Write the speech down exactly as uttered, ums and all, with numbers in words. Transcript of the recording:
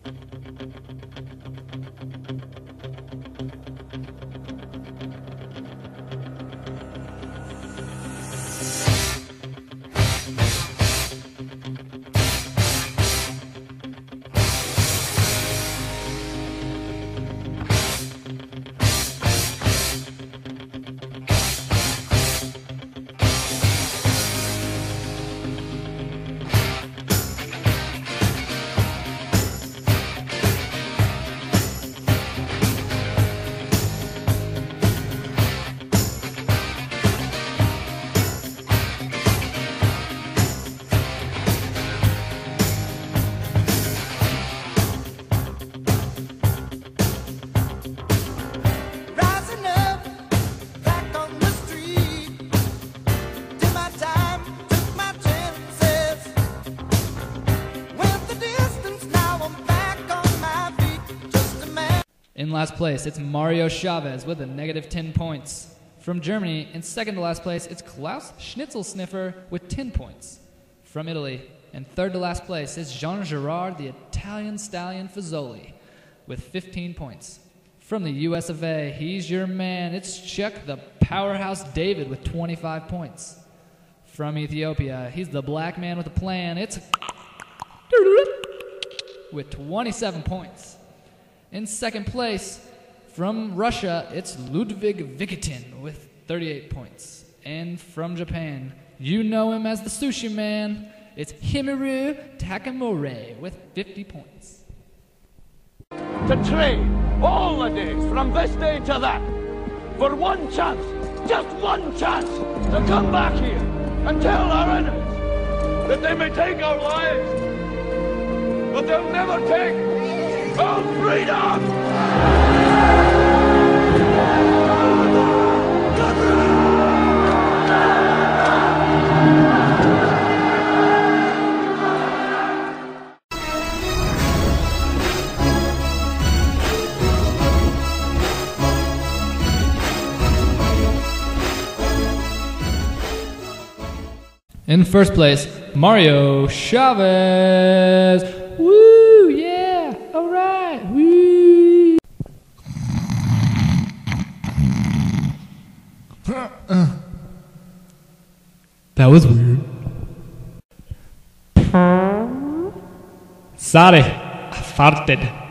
In last place, it's Mario Chaves with a negative ten points. From Germany, in second to last place, it's Klaus Schnitzelsniffer with ten points. From Italy, in third to last place, it's Jean-Gerard the Italian Stallion Fazoli with fifteen points. From the U S of A, he's your man, it's Chuck the Powerhouse David with twenty-five points. From Ethiopia, he's the black man with a plan, it's with twenty-seven points. In second place, from Russia, it's Ludwig Vikitin with thirty-eight points. And from Japan, you know him as the Sushi Man, it's Himiru Takamore with fifty points. To trade all the days from this day to that for one chance, just one chance to come back here and tell our enemies that they may take our lives, but they'll never take our freedom! In first place, Mario Chaves. Woo, yeah, all right, woo. That was weird. Sorry, I farted.